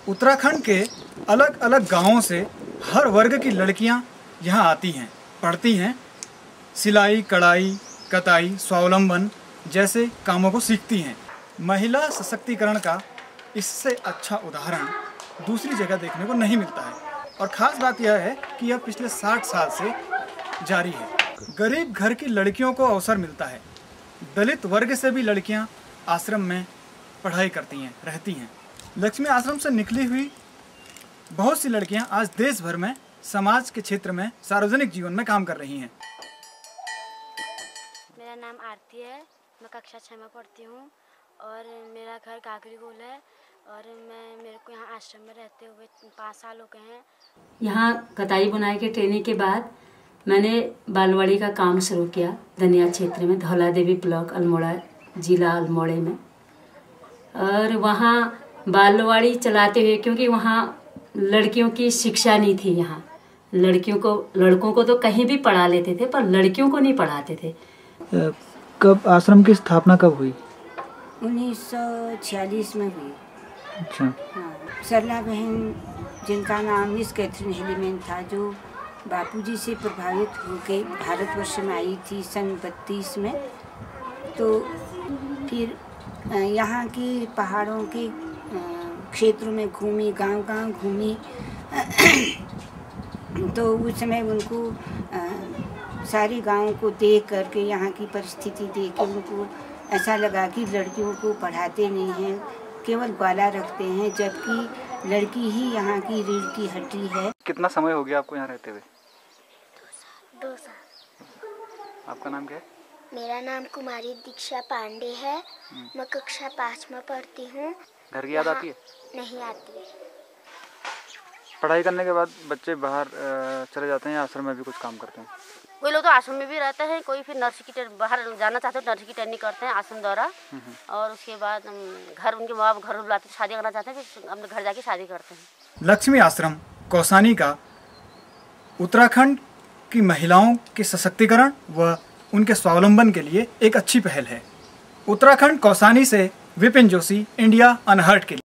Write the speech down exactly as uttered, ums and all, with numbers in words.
उत्तराखंड के अलग अलग गांवों से हर वर्ग की लड़कियां यहां आती हैं, पढ़ती हैं, सिलाई, कढ़ाई, कताई, स्वावलंबन जैसे कामों को सीखती हैं। महिला सशक्तिकरण का इससे अच्छा उदाहरण दूसरी जगह देखने को नहीं मिलता है और ख़ास बात यह है कि यह पिछले साठ साल से जारी है। गरीब घर की लड़कियों को अवसर मिलता है। दलित वर्ग से भी लड़कियां आश्रम में पढ़ाई करती हैं, रहती हैं। लक्ष्मी आश्रम से निकली हुई बहुत सी लड़कियां आज देश भर में समाज के क्षेत्र में सार्वजनिक जीवन में काम कर रही हैं। मेरा नाम आरती है, मैं कक्षा छः में पढ़ती हूँ और मेरा घर काकरी गोल है और मैं मेरे को यहाँ आश्रम में रहते हुए पाँच साल हो गए हैं। यहाँ कताई बुनाई के ट्रेनिंग के बाद मैंने बालवाड़ी का काम शुरू किया धनिया क्षेत्र में, धौला देवी ब्लॉक अल्मोड़ा जिला अल्मोड़े में। और वहाँ बालवाड़ी चलाते हुए, क्योंकि वहाँ लड़कियों की शिक्षा नहीं थी, यहाँ लड़कियों को लड़कों को तो कहीं भी पढ़ा लेते थे पर लड़कियों को नहीं पढ़ाते थे। कब आश्रम की स्थापना कब हुई? उन्नीस सौ छियालीस में हुई। अच्छा। हाँ, सरला बहन जिनका नाम मिस कैथरीन हेलीमैन था, जो बापूजी से प्रभावित होकर भारतवर्ष में आई थी सन बत्तीस में। तो फिर यहाँ की पहाड़ों के क्षेत्रों में घूमी, गांव-गांव घूमी। तो उस समय उनको सारे गाँव को देख करके, यहाँ की परिस्थिति देख के उनको ऐसा लगा कि लड़कियों को पढ़ाते नहीं हैं, केवल ग्वाला रखते हैं, जबकि लड़की ही यहाँ की रीढ़ की हड्डी है। कितना समय हो गया आपको यहाँ रहते हुए? दो साल। आपका नाम क्या है? मेरा नाम कुमारी दीक्षा पांडे है, मैं कक्षा पाँच में पढ़ती हूँ। घर की याद आती है? नहीं आती है। पढ़ाई करने के बाद बच्चे बाहर चले जाते हैं, आश्रम में भी कुछ काम करते हैं। कोई लोग तो आश्रम में भी रहते हैं, कोई फिर नर्सिंग की बाहर जाना चाहते हैं, नर्सिंग की ट्रेनिंग करते हैं आश्रम द्वारा। और उसके बाद घर उनके माँ बाप घर बुलाते, शादी करना चाहते हैं, फिर अपने घर जाके शादी करते हैं। लक्ष्मी आश्रम कौसानी का उत्तराखंड की महिलाओं के सशक्तिकरण व उनके स्वावलंबन के लिए एक अच्छी पहल है। उत्तराखंड कौसानी से विपिन जोशी, इंडिया अनहर्ट के लिए।